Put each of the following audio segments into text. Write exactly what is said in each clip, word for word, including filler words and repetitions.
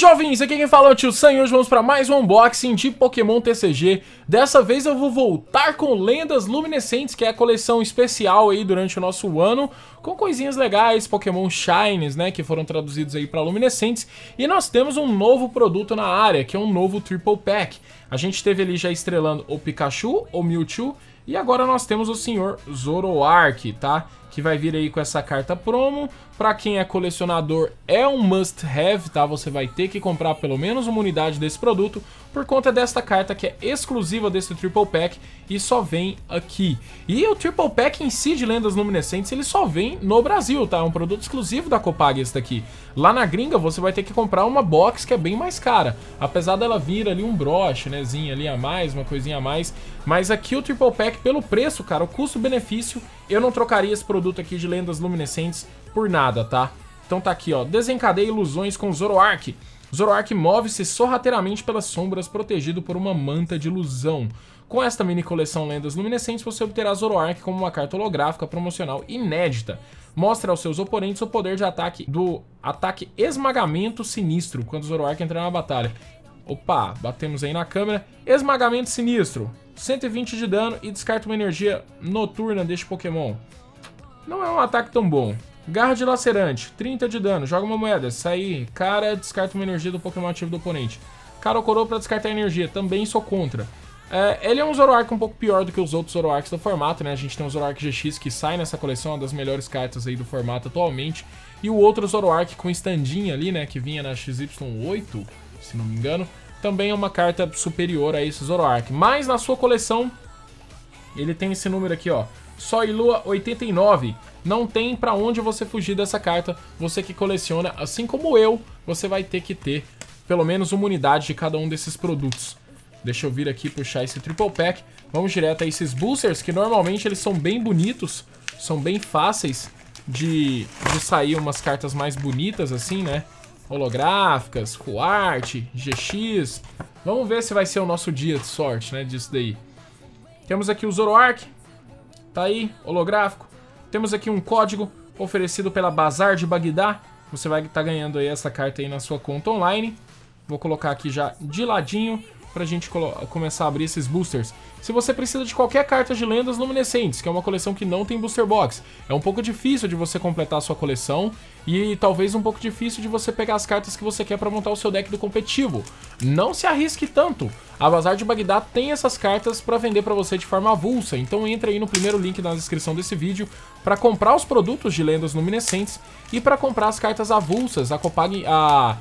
jovens, aqui quem fala é o Tio Sam e hoje vamos para mais um unboxing de Pokémon T C G. Dessa vez eu vou voltar com Lendas Luminescentes, que é a coleção especial aí durante o nosso ano, com coisinhas legais, Pokémon Shines, né, que foram traduzidos aí para Luminescentes. E nós temos um novo produto na área, que é um novo Triple Pack. A gente teve ali já estrelando o Pikachu, o Mewtwo, e agora nós temos o senhor Zoroark, tá? Que vai vir aí com essa carta promo. Pra quem é colecionador é um must have, tá? Você vai ter que comprar pelo menos uma unidade desse produto por conta desta carta que é exclusiva desse Triple Pack e só vem aqui. E o Triple Pack em si de Lendas Luminescentes, ele só vem no Brasil, tá? É um produto exclusivo da Copag esse daqui. Lá na gringa você vai ter que comprar uma box que é bem mais cara. Apesar dela vir ali um broche, né, zinho ali a mais, uma coisinha a mais. Mas aqui o Triple Pack, pelo preço, cara, o custo-benefício, eu não trocaria esse produto aqui de Lendas Luminescentes por nada, tá? Então tá aqui, ó, desencadeia ilusões com Zoroark. Zoroark move-se sorrateiramente pelas sombras, protegido por uma manta de ilusão. Com esta mini coleção Lendas Luminescentes, você obterá Zoroark como uma carta holográfica promocional inédita. Mostra aos seus oponentes o poder de ataque do ataque esmagamento sinistro, quando Zoroark entrar na batalha. Opa, batemos aí na câmera. Esmagamento sinistro, cento e vinte de dano e descarta uma energia noturna deste Pokémon. Não é um ataque tão bom. Garra dilacerante, trinta de dano, joga uma moeda, sai cara, descarta uma energia do Pokémon ativo do oponente. Cara ou coroa pra descartar energia, também sou contra. É, ele é um Zoroark um pouco pior do que os outros Zoroarks do formato, né? A gente tem o Zoroark G X que sai nessa coleção, uma das melhores cartas aí do formato atualmente. E o outro Zoroark com standinha ali, né? Que vinha na X Y oito, se não me engano. Também é uma carta superior a esse Zoroark. Mas na sua coleção, ele tem esse número aqui, ó. Sol e Lua oitenta e nove. Não tem pra onde você fugir dessa carta. Você que coleciona, assim como eu, você vai ter que ter pelo menos uma unidade de cada um desses produtos. Deixa eu vir aqui puxar esse Triple Pack. Vamos direto a esses boosters, que normalmente eles são bem bonitos. São bem fáceis de, de sair umas cartas mais bonitas assim, né? Holográficas, Full Art, G X. Vamos ver se vai ser o nosso dia de sorte, né? Disso daí. Temos aqui o Zoroark. Tá aí, holográfico. Temos aqui um código oferecido pela Bazar de Bagdá. Você vai estar ganhando aí essa carta aí na sua conta online. Vou colocar aqui já de ladinho pra gente começar a abrir esses boosters. Se você precisa de qualquer carta de Lendas Luminescentes, que é uma coleção que não tem booster box, é um pouco difícil de você completar a sua coleção e talvez um pouco difícil de você pegar as cartas que você quer pra montar o seu deck do competitivo. Não se arrisque tanto. A Bazar de Bagdá tem essas cartas pra vender pra você de forma avulsa, então entre aí no primeiro link na descrição desse vídeo pra comprar os produtos de Lendas Luminescentes e pra comprar as cartas avulsas. A Copag, a...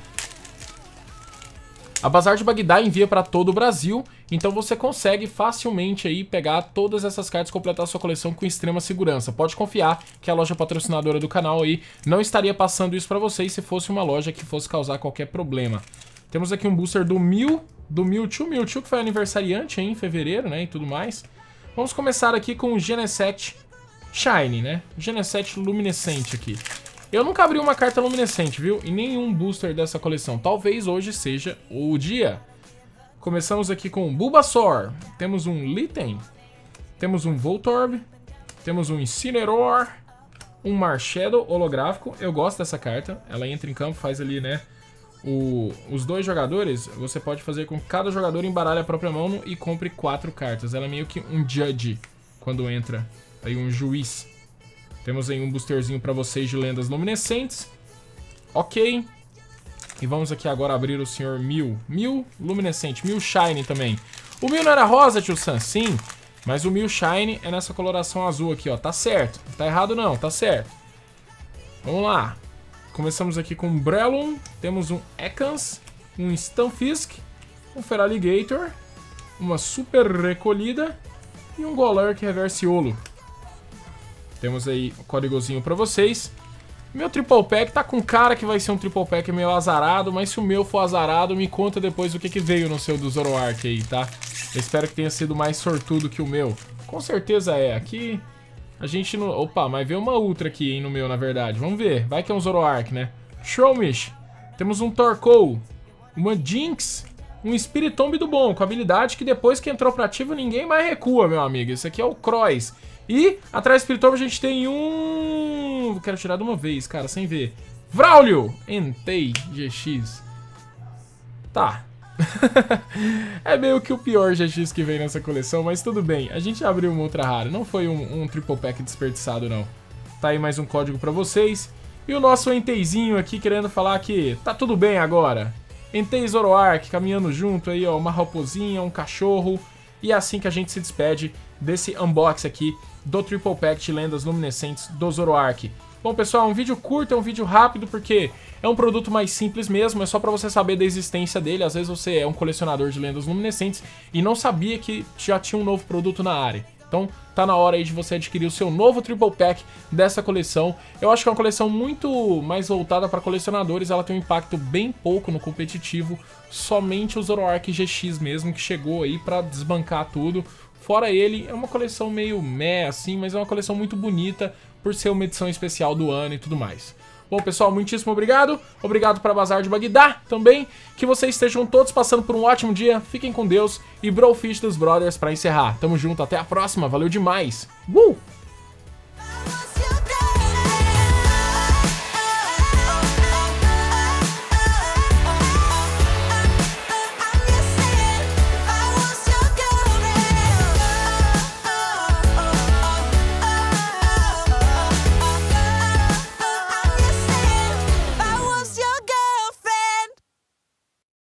A Bazar de Bagdá envia para todo o Brasil, então você consegue facilmente aí pegar todas essas cartas e completar a sua coleção com extrema segurança. Pode confiar que a loja patrocinadora do canal aí não estaria passando isso para vocês se fosse uma loja que fosse causar qualquer problema. Temos aqui um booster do Mew, do Mewtwo, Mewtwo que foi aniversariante aí em fevereiro, né, e tudo mais. Vamos começar aqui com o Genesect Shine, né, Genesect Luminescente aqui. Eu nunca abri uma carta luminescente, viu? E nenhum booster dessa coleção. Talvez hoje seja o dia. Começamos aqui com um Bulbasaur. Temos um Litten. Temos um Voltorb. Temos um Incineroar. Um Marshadow holográfico. Eu gosto dessa carta. Ela entra em campo, faz ali, né? O, os dois jogadores, você pode fazer com que cada jogador embaralhe a própria mão e compre quatro cartas. Ela é meio que um judge quando entra. Aí um juiz. Temos aí um boosterzinho pra vocês de Lendas Luminescentes. Ok. E vamos aqui agora abrir o senhor Mew. Mew Luminescente, Mew Shine também. O Mew não era rosa, Tio Sam? Sim. Mas o Mew Shine é nessa coloração azul aqui, ó. Tá certo. Não tá errado não, tá certo. Vamos lá. Começamos aqui com um Breloom. Temos um Ekans. Um Stunfisk. Um Feraligatr. Uma Super Recolhida. E um Golurk Reversiolo. Temos aí o códigozinho pra vocês. Meu Triple Pack tá com cara que vai ser um Triple Pack meio azarado, mas se o meu for azarado, me conta depois o que que veio no seu do Zoroark aí, tá? Eu espero que tenha sido mais sortudo que o meu. Com certeza é. Aqui a gente não... Opa, mas veio uma Ultra aqui, hein, no meu, na verdade. Vamos ver. Vai que é um Zoroark, né? Shroomish. Temos um Torkoal. Uma Jinx. Um Spiritomb do bom, com habilidade que depois que entrou pra ativo ninguém mais recua, meu amigo. Esse aqui é o Cross. E atrás do Spiritomb a gente tem um... Quero tirar de uma vez, cara, sem ver. Vraulio! Entei, G X. Tá. É meio que o pior G X que vem nessa coleção, mas tudo bem. A gente abriu uma ultra rara, não foi um, um triple pack desperdiçado não. Tá aí mais um código pra vocês. E o nosso Enteizinho aqui querendo falar que tá tudo bem agora. Entei Zoroark caminhando junto aí, ó, uma raposinha, um cachorro. E é assim que a gente se despede desse unboxing aqui do triple pack de lendas luminescentes do Zoroark. Bom, pessoal, um vídeo curto, é um vídeo rápido, porque é um produto mais simples mesmo, é só pra você saber da existência dele. Às vezes você é um colecionador de lendas luminescentes e não sabia que já tinha um novo produto na área. Então, tá na hora aí de você adquirir o seu novo triple pack dessa coleção. Eu acho que é uma coleção muito mais voltada para colecionadores, ela tem um impacto bem pouco no competitivo, somente o Zoroark G X mesmo, que chegou aí pra desbancar tudo. Fora ele, é uma coleção meio meh assim, mas é uma coleção muito bonita por ser uma edição especial do ano e tudo mais. Bom, pessoal, muitíssimo obrigado. Obrigado para Bazar de Bagdá também. Que vocês estejam todos passando por um ótimo dia. Fiquem com Deus. E Brofish dos Brothers para encerrar. Tamo junto, até a próxima. Valeu demais. Uh!